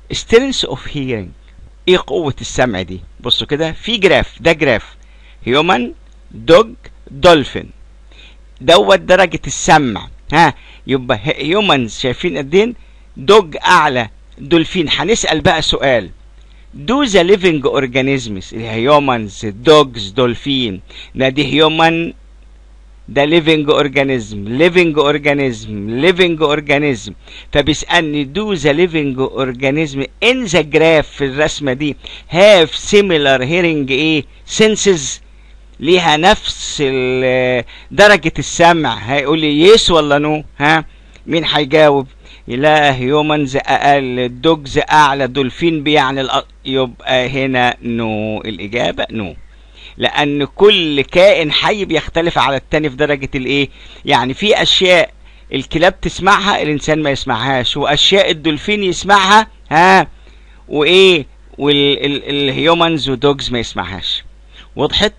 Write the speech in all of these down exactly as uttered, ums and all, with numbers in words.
strength of hearing. ايه قوة السمع دي؟ بصوا كده في جراف، ده جراف human dog dolphin دوت درجة السمع. ها يبقى humans شايفين قد ايه؟ دوج اعلى، دولفين. هنسأل بقى سؤال، do the living organisms humans dogs dolphin، ده دي human، ده living organism living organism living organism. فبيسألني do the living organism in the graph في الرسمة دي have similar hearing ايه senses، ليها نفس درجة السمع. هيقول لي يس ولا نو؟ ها مين هيجاوب؟ لا هيومنز اقل، دوجز اعلى، دولفين بيعني الأ... يبقى هنا نو. الاجابة نو، لان كل كائن حي بيختلف على التاني في درجة الايه. يعني في اشياء الكلاب تسمعها الانسان ما يسمعهاش، واشياء الدولفين يسمعها ها وايه والهيومنز ودوجز ما يسمعهاش. وضحت؟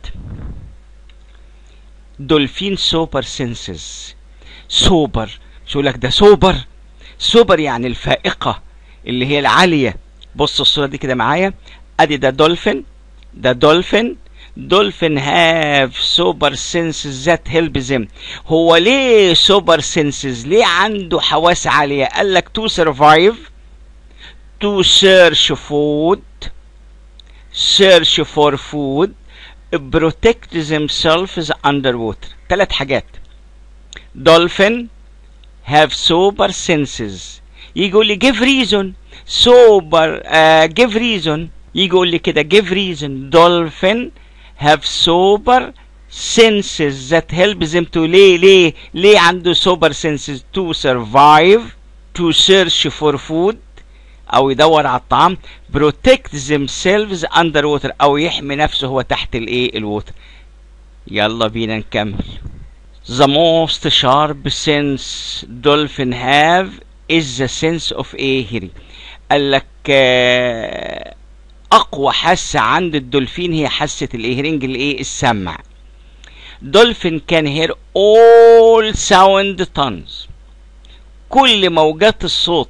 دولفين سوبر سينسز. سوبر مش يقول لك ده سوبر، سوبر يعني الفائقة اللي هي العالية. بص الصورة دي كده معايا، ادي ده دولفين، ده دولفين. دولفين هاف سوبر سينسز ذات هيلب ذيم. هو ليه سوبر سينسز؟ ليه عنده حواس عالية؟ قال لك تو سرفايف، تو سيرش فود، سيرش فور فود، protect themselves underwater. ثلاث حاجات. dolphin have super senses. يجي يقول لي give reason. super uh, give reason. يجي يقول لي كده give reason. dolphin have super senses that help them to ليه ليه ليه عنده super senses؟ to survive, to search for food او يدور على الطعام، protect themselves underwater او يحمي نفسه هو تحت الايه الووتر. يلا بينا نكمل. the most sharp sense dolphin have is the sense of a hearing. قال لك اقوى حاسه عند الدولفين هي حاسه الهيرنج الايه السمع. dolphin can hear all sound tones، كل موجات الصوت.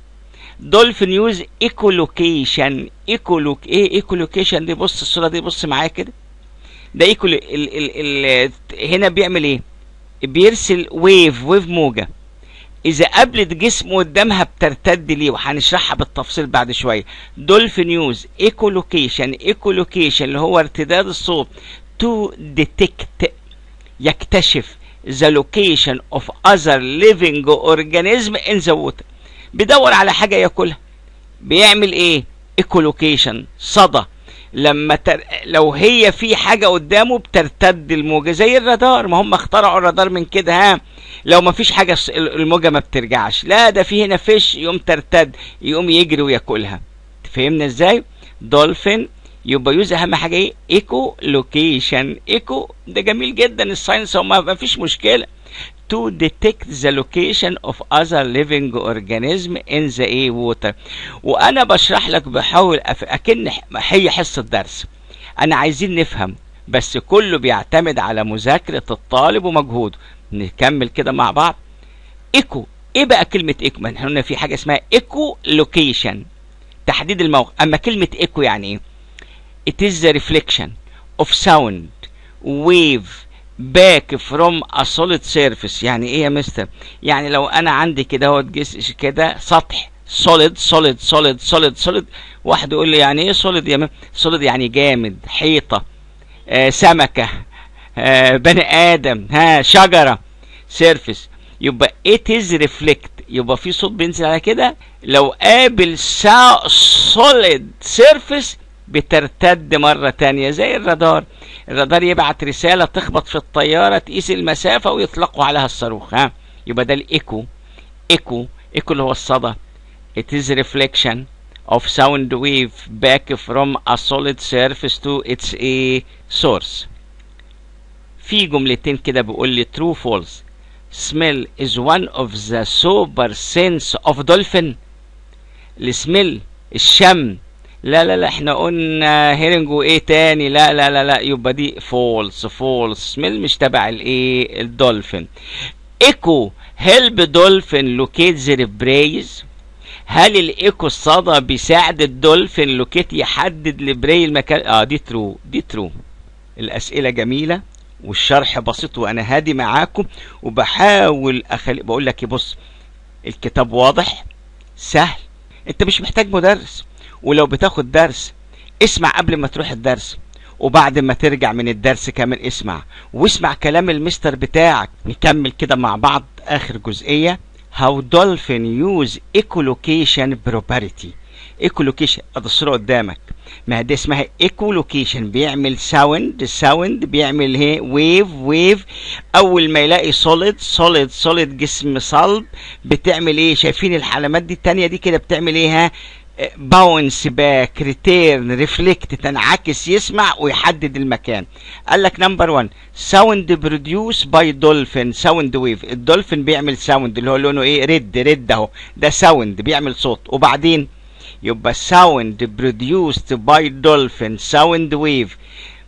دولفين يوز ايكولوكيشن. ايكولوك ايه ايكولوكيشن دي؟ بص الصوره دي، بص معايا كده. ده ايكول ال ال ال هنا بيعمل ايه؟ بيرسل ويف ويف موجه، اذا قابلت جسمه قدامها بترتد ليه، وهنشرحها بالتفصيل بعد شويه. دولفين يوز ايكولوكيشن. ايكولوكيشن اللي هو ارتداد الصوت تو ديتكت، يكتشف the location of other living organism in the water. بيدور على حاجة ياكلها، بيعمل ايه؟ ايكولوكيشن، صدى. لما تر... لو هي في حاجة قدامه بترتد الموجة زي الرادار، ما هم اخترعوا الرادار من كده. ها لو ما فيش حاجة الموجة ما بترجعش، لا ده في هنا فيش يقوم ترتد، يقوم يجري وياكلها. فهمنا ازاي؟ دولفين يبقى يوز اهم حاجة ايه؟ ايكو لوكيشن. ايكو ده جميل جدا الساينس، وما ما فيش مشكلة. to detect the location of other living organism in the a water. وانا بشرح لك بحاول أف... اكن هي حصة درس، انا عايزين نفهم، بس كله بيعتمد على مذاكرة الطالب ومجهوده. نكمل كده مع بعض. ايكو ايه بقى كلمة ايكو؟ ما احنا في حاجة اسمها ايكو لوكيشن، تحديد الموقع. اما كلمة ايكو يعني ايه؟ it is the reflection of sound wave back from a solid surface. يعني ايه يا مستر؟ يعني لو انا عندي كده اهوت جسم كده سطح solid solid solid solid solid، واحد يقول لي يعني ايه solid يا solid؟ يعني جامد، حيطة، آه سمكة، آه بني ادم، ها شجرة، surface. يبقى it is reflect، يبقى في صوت بينزل على كده. لو قابل solid surface بترتد مرة تانية زي الرادار. الرادار يبعت رسالة تخبط في الطيارة تقيس المسافة ويطلقوا عليها الصاروخ. ها يبقى ده الايكو. ايكو ايكو اللي هو الصدى. it is reflection of sound wave back from a solid surface to its a source. في جملتين كده بيقول لي true false. smell is one of the super sense of dolphin. السميل الشم، لا لا لا احنا قلنا هيرنج وايه تاني، لا لا لا لا يبقى دي فولس. فولس سميل مش تبع الايه الدولفين. ايكو هيلب دولفين لوكيت ذير برايز. هل الايكو الصدى بيساعد الدولفين لوكيت يحدد لبراي المكان؟ اه دي ترو، دي ترو. الاسئله جميله والشرح بسيط وانا هادي معاكم وبحاول اخلي. بقول لك بص، الكتاب واضح سهل، انت مش محتاج مدرس، ولو بتاخد درس اسمع قبل ما تروح الدرس، وبعد ما ترجع من الدرس كمان اسمع، واسمع كلام المستر بتاعك. نكمل كده مع بعض اخر جزئية. how dolphin use echolocation property. echolocation ادي الصورة قدامك، ما دي اسمها echolocation، بيعمل ساوند، ساوند بيعمل هي ويف، ويف اول ما يلاقي solid solid solid جسم صلب بتعمل ايه؟ شايفين العلامات دي التانية دي كده بتعمل ايه؟ ها باونس باك، ريتيرن، ريفلكت، تنعكس، يسمع ويحدد المكان. قال لك نمبر واحد ساوند بروديوس باي دولفين، ساوند ويف. الدولفين بيعمل ساوند اللي هو لونه ايه؟ ريد، ريد اهو، ده ساوند بيعمل صوت. وبعدين يبقى ساوند بروديوست باي دولفين، ساوند ويف.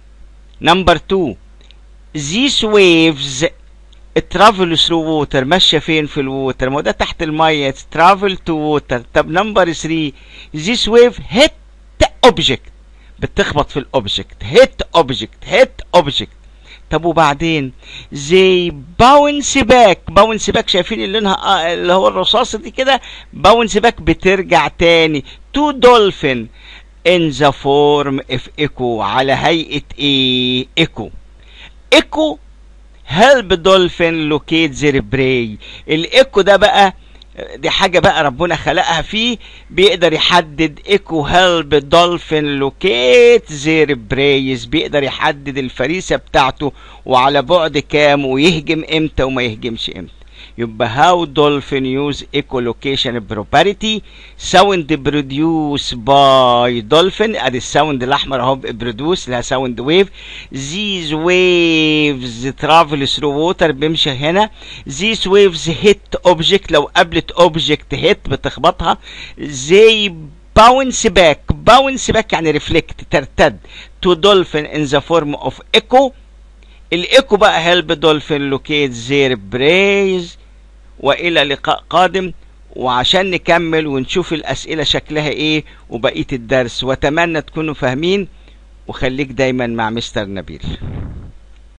نمبر اتنين these waves travel through water، ماشيه فين؟ في الووتر، ما هو ده تحت الميه، travel to water. طب نمبر تلاتة this wave hit object، بتخبط في الاوبجكت، hit object، hit object. طب وبعدين زي باونس باك، باونس باك شايفين اللي لونها اللي هو الرصاصه دي كده، باونس باك بترجع تاني تو دولفين in the form of echo، على هيئه ايه؟ ايكو. ايكو help dolphin locate their prey. الايكو ده بقى دي حاجة بقى ربنا خلقها فيه، بيقدر يحدد ايكو هيلب دولفين لوكيت زير برايز، بيقدر يحدد الفريسة بتاعته وعلى بعد كام، ويهجم امتى وما يهجمش امتى. يبقى how dolphin use echolocation property sound produced by dolphin. ادي الساوند الاحمر اهو برودوس لها ساوند ويف. these waves travel through water، بيمشي هنا. these waves hit object، لو قابلت object hit بتخبطها. they bounce back، bounce back يعني reflect، ترتد to dolphin in the form of echo. الايكو بقى help dolphin locate their praise. والى لقاء قادم، وعشان نكمل ونشوف الاسئله شكلها ايه وبقيه الدرس، واتمنى تكونوا فاهمين، وخليك دايما مع مستر نبيل.